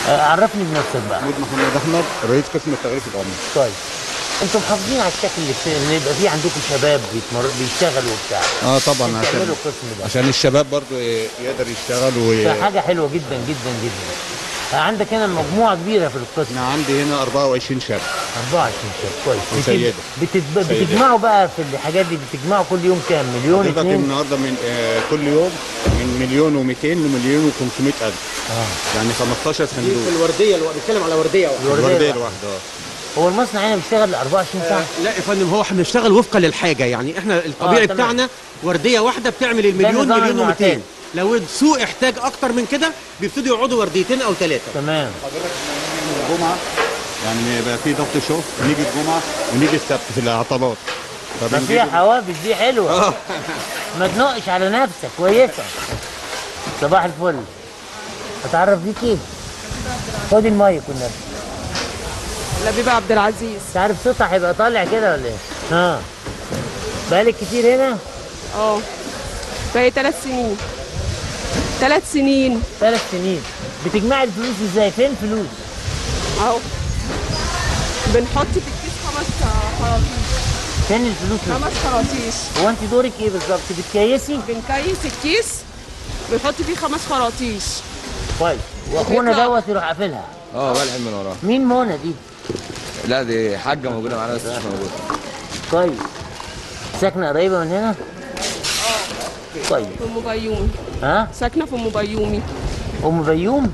عرفني بنفسك بقى. محمد احمد، رئيس قسم التغليف العمري. طيب انتوا محافظين على الشكل اللي يبقى فيه عندكم شباب بيشتغلوا وبتاع. طبعا عشان الشباب برضو يقدر يشتغل ده حاجه حلوه جدا جدا جدا. عندك هنا مجموعه كبيره في القسم. انا عندي هنا 24 شاب. 24 شاب كويس. وسيده. بتجمعوا بقى في الحاجات دي، بتجمعوا كل يوم كام؟ مليون اتنين؟ النهارده من كل يوم من مليون و200 لمليون و500 الف. يعني 15 صندوق. في الورديه بنتكلم على ورديه واحده. الورديه الواحده. هو المصنع هنا بيشتغل 24 ساعه؟ لا يا فندم، هو احنا بنشتغل وفقا للحاجه، يعني احنا الطبيعي بتاعنا ورديه واحده بتعمل المليون مليون و200. لو السوق احتاج اكتر من كده بيبتدوا يقعدوا ورديتين او ثلاثه. تمام. حضرتك الجمعه يعني يبقى في ضغط شغل، ونيجي الجمعه ونيجي السبت في العطلات. بس فيها حوافز دي حلوه. ما تنقش على نفسك، كويسه. صباح الفل. اتعرف بيكي؟ خدي المايك والنبي. لبيبة عبد العزيز. مش عارف صوتها هيبقى طالع كده ولا ايه؟ بقالك كتير هنا؟ بقالي 3 سنين. 3 سنين. 3 سنين. بتجمعي الفلوس ازاي؟ فين فلوس؟ اهو بنحط في الكيس 5 خراطيش. فين الفلوس؟ 5 خراطيش. هو انت دورك ايه بالظبط؟ بتكيسي؟ بنكيس الكيس، بنحط فيه 5 خراطيش. كويس. واخونا دوت يروح قافلها. بلحق من وراه. مين منى دي؟ لا دي حاجه موجوده معانا بس مش موجوده. كويس. ساكنه قريبه من هنا؟ طيب. في ام بيومي. ساكنه في ام بيومي. ام بيوم؟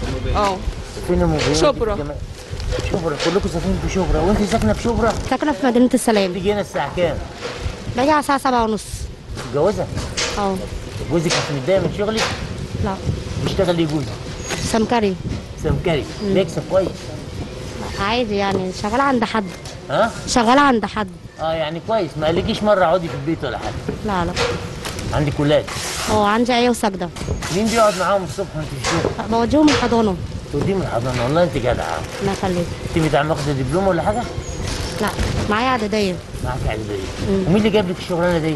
فين ام بيوم؟ شبرا. شبرا، كلكم ساكنين في شبرا، وانت ساكنه في شبرا؟ ساكنه في مدينه السلام. تيجي هنا الساعه كام؟ باجي على الساعه 7:30. متجوزه؟ جوزك مش متضايق من شغلك؟ لا. بيشتغل ايه جوزك؟ سمكري. سمكري. بيكسب كويس؟ عادي يعني، شغاله عند حد. شغاله عند حد. يعني كويس. ما قالكيش مره اقعدي في البيت ولا حاجه؟ لا. عندك ولاد؟ عندي عيا وساجده. مين بيقعد معاهم الصبح وانت في الشغل؟ بوديهم الحضانه. توديهم الحضانه؟ والله انت جدعه. الله يخليك. انت بتاع واخده دبلوم ولا حاجه؟ لا، معايا اعداديه. معاك اعداديه. ومين اللي جاب لك الشغلانه دي؟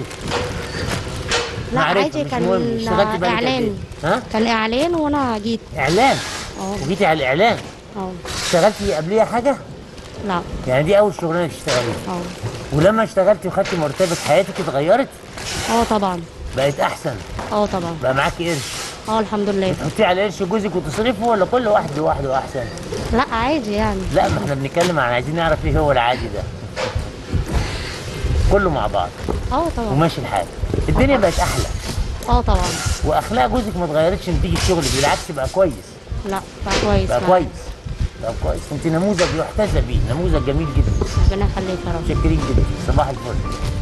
لا عادي، كان اعلان. كان اعلان وانا جيت. اعلان؟ وجيتي على الاعلان؟ اشتغلتي قبليها حاجه؟ لا. يعني دي اول شغلانه تشتغليها؟ ولما اشتغلتي وخدتي مرتبك حياتك اتغيرت؟ طبعا. بقت احسن؟ طبعا. بقى معاكي قرش؟ الحمد لله. بتحطيه على قرش جوزك وتصرفه، ولا كل واحد لوحده احسن؟ لا عادي يعني. لا، ما احنا بنتكلم عن عايزين نعرف ايه هو العادي ده. كله مع بعض. طبعا. وماشي الحال. الدنيا بقت احلى. طبعا. واخلاق جوزك ما اتغيرتش نتيجه شغلك، بالعكس بقى كويس. لا، بقى كويس. بقى كويس. انت نموذج يحتذى بيه، نموذج جميل جدا. ربنا يخليك يا رب. متشكرين جدا. صباح الفل.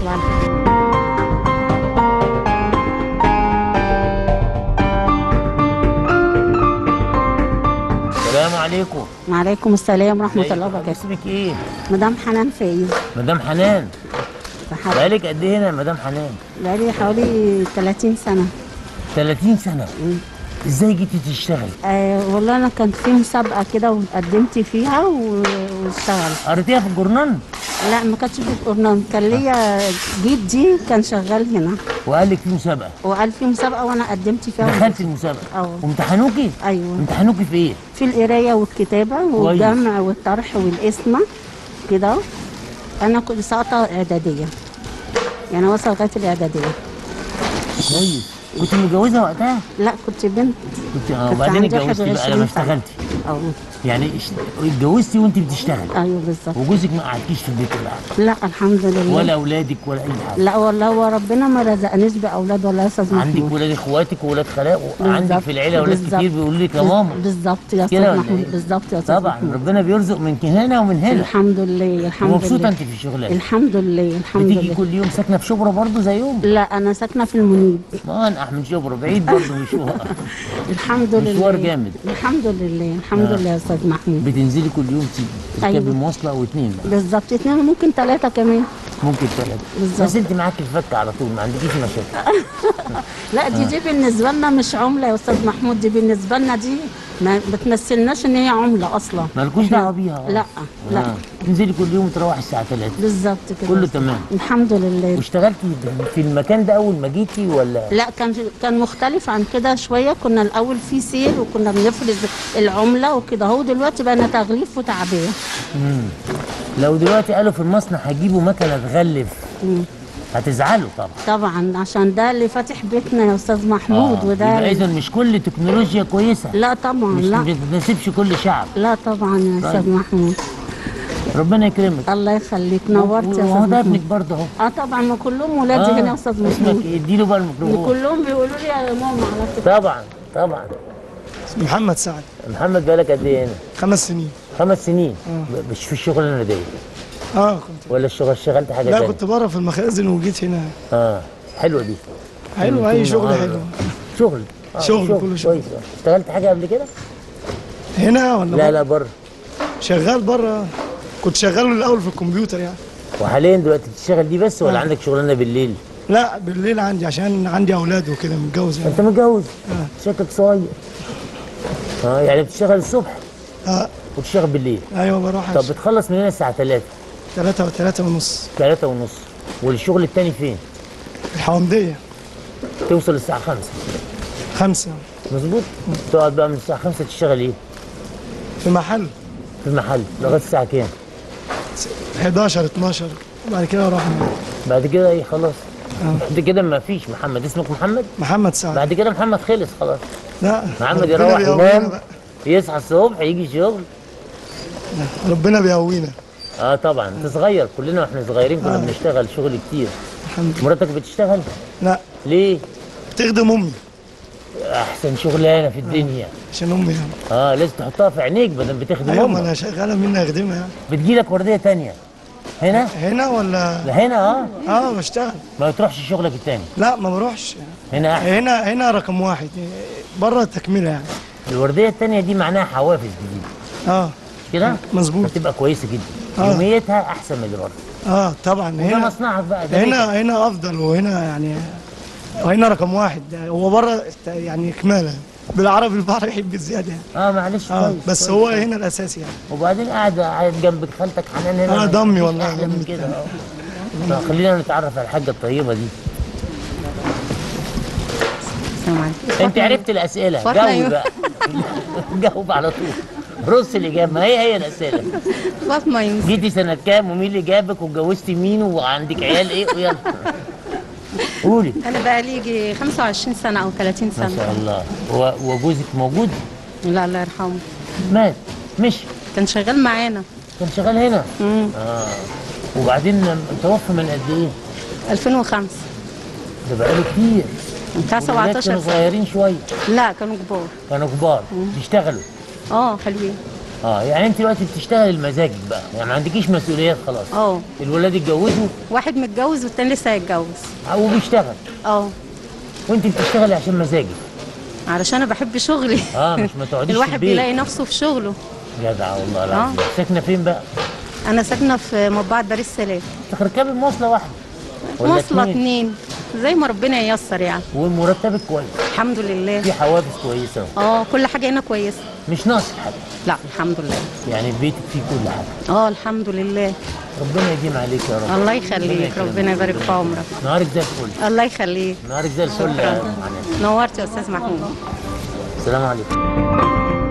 السلام عليكم. وعليكم السلام ورحمة الله وبركاته. اسمك ايه؟ مدام حنان فايز. مدام حنان. بقالك قد ايه هنا يا مدام حنان؟ بقالي حوالي 30 سنة. 30 سنة؟ ازاي جيتي تشتغلي؟ والله انا كانت في مسابقة كده وقدمت فيها واشتغلت. قريتيها في الجورنال؟ لا، ما كانتش في الجورنال، كان ليا جدي كان شغال هنا. وقال لك في مسابقة؟ وقال في مسابقة وانا قدمت فيها. دخلت المسابقة؟ وامتحنوكي؟ ايوه. امتحنوكي في ايه؟ في القراية والكتابة والجمع والطرح والقسمة كده. انا كنت ساقطة اعدادية، يعني وصل لغاية الاعدادية. كويس. كنت متجوزة وقتها؟ لا، كنت بنت. وبعدين اتجوزتي بقى لما اشتغلتي؟ يعني اتجوزتي وانت بتشتغلي؟ ايوه بالظبط. وجوزك ما قعدكيش في البيت ولا حاجه؟ لا الحمد لله. ولا اولادك ولا اي حاجه؟ لا والله، هو ربنا ما رزقنيش باولاد ولا يا استاذ محمود. عندك ولاد اخواتك وولاد خالات، عندك في العيله ولاد كتير بيقولوا لك يا ماما. بالظبط يا استاذ محمود، بالظبط يا استاذ طبعا محمود. ربنا بيرزق من هنا ومن هنا. الحمد لله الحمد لله. ومبسوطه انت في شغلك؟ الحمد لله الحمد لله. بتيجي كل يوم ساكنه في شبرا برضه زيهم؟ لا، انا ساكنه في المنيب. انقح من شبرا بعيد برضه مشوار. الحمد لله. مشوار جامد. الحمد لله الحمد لله يا استاذ محمود. بتنزلي كل يوم تركبي مواصله او 2 بقى؟ بالظبط 2 وممكن 3 كمان. ممكن 3 بالظبط. بس انت معاكي الفك على طول، ما عندكيش مشاكل. لا دي بالنسبه لنا مش عمله يا استاذ محمود، دي بالنسبه لنا دي ما بتمثلناش ان هي عمله اصلا. مالكوش دعوه بيها؟ لا لا. تنزلي كل يوم تروحي الساعه 3. بالظبط كده. كله تمام. الحمد لله. واشتغلتي في المكان ده اول ما جيتي ولا؟ لا، كان مختلف عن كده شويه. كنا الاول في سيل وكنا بنفرز العمله وكده. هو دلوقتي بقى تغليف وتعبئه. لو دلوقتي قالوا في المصنع هيجيبوا مكنه تغلف هتزعلوا طبعا. طبعا عشان ده اللي فاتح بيتنا يا استاذ محمود. وده اذا مش كل تكنولوجيا كويسه. لا طبعا، مش لا ما بتناسبش كل شعب. لا طبعا يا استاذ محمود. ربنا يكرمك. الله يخليك، نورت يا استاذ محمود. ده ابنك محمود. برضه اهو. طبعا، ما كلهم ولادي هنا يا استاذ اسمك محمود. ايه؟ اديله بقى الميكروفون. كلهم بيقولوا لي يا ماما على فكره. طبعا طبعا. محمد سعد. محمد بقالك قد ايه هنا؟ 5 سنين. 5 سنين. مش في الشغلانه دي كنت. ولا اشتغلت حاجه لا، تانية؟ كنت بره في المخازن وجيت هنا. حلوه دي. حلو، اي شغل حلو. شغل شغل كله شغل. كويس. اشتغلت حاجه قبل كده؟ هنا ولا لا بره. شغال بره. كنت شغال الاول في الكمبيوتر يعني. وحاليا دلوقتي بتشتغل دي بس ولا عندك شغلانه بالليل؟ لا، بالليل عندي عشان عندي اولاد وكده، متجوز يعني. انت متجوز؟ شكلك صغير. يعني بتشتغل الصبح وتشتغل بالليل. ايوه، بروح. طب بتخلص من هنا الساعه 3؟ 3 ونص. 3 ونص. والشغل التاني فين؟ الحومديه. توصل الساعه 5. 5. مظبوط. تقعد بقى من الساعه 5 تشتغل ايه؟ في محل. في المحل لغايه الساعه كام؟ 11 12. وبعد كده اروح. بعد كده ايه؟ خلاص. بعد كده ما فيش محمد. اسمك محمد سعد. بعد كده محمد خلص خلاص. لا، محمد يروح ينام، يصحى الصبح يجي شغل. ربنا بيقوينا. طبعا. انت صغير. كلنا واحنا صغيرين كنا بنشتغل شغل كتير. الحمد لله. مراتك بتشتغل؟ لا. ليه؟ بتخدم امي. احسن شغلانه في الدنيا. عشان امي يعني. لازم تحطها في عينيك بدل بتخدم ايوه، ما امك. انا شغاله مني اخدمها يعني. بتجيلك ورديه تانية هنا ولا؟ لا هنا. بشتغل. ما بتروحش شغلك التاني؟ لا، ما بروحش. هنا احسن. هنا رقم 1. بره التكمله يعني. الورديه التانية دي معناها حوافز جديده. كده مظبوط. بتبقى كويسه جدا. يوميتها احسن من اللي بره. طبعا. هنا مصنعك بقى ده. هنا افضل. وهنا يعني وهنا رقم 1. هو بره يعني كماله. بالعربي البحر يحب الزياده يعني. معلش كويس. بس هو هنا الاساسي يعني. وبعدين قاعد جنبك خالتك حنان هنا. ضمي والله. احلى من كده. خلينا نتعرف على الحاجه الطيبه دي. انت عرفت الاسئله. جاوب بقى. جاوب على طول. رص الاجابه. ما هي الاسئله. فاطمه يوسف. جيتي سنه كام ومين اللي جابك واتجوزتي مين وعندك عيال ايه؟ ويلا قولي. انا بقى لي يجي 25 سنه او 30 سنه. ما شاء الله. وجوزك موجود؟ لا، الله يرحمه. مات؟ مش كان شغال معانا. كان شغال هنا؟ وبعدين توفى من قد ايه؟ 2005. ده بقاله كتير. بتاع 17 سنه. كانوا صغيرين شويه؟ لا، كانوا كبار. كانوا كبار. بيشتغلوا؟ حلوين. يعني انت دلوقتي بتشتغلي لمزاجك بقى، يعني ما عندكيش مسؤوليات خلاص. الولاد اتجوزوا؟ واحد متجوز والتاني لسه هيتجوز. وبيشتغل؟ وانت بتشتغلي عشان مزاجك؟ علشان انا بحب شغلي. مش ما تقعديش الواحد بيلاقي نفسه في شغله. جدع والله العظيم. ساكنه فين بقى؟ انا ساكنه في مطبعه دار السلام. تركبي مواصله واحده مواصله 2 زي ما ربنا ييسر يعني. ومرتبك كويس؟ الحمد لله. في حوافز كويسه؟ كل حاجه هنا كويسه. مش ناقص حاجه؟ لا، الحمد لله. يعني بيتك فيه كل حاجه؟ الحمد لله. ربنا يديم عليك يا رب. الله يخليك. ربنا يبارك في عمرك. نهارك زي الفل. الله يخليك. نهارك زي الفل. نورت يا استاذ محمود. السلام عليكم.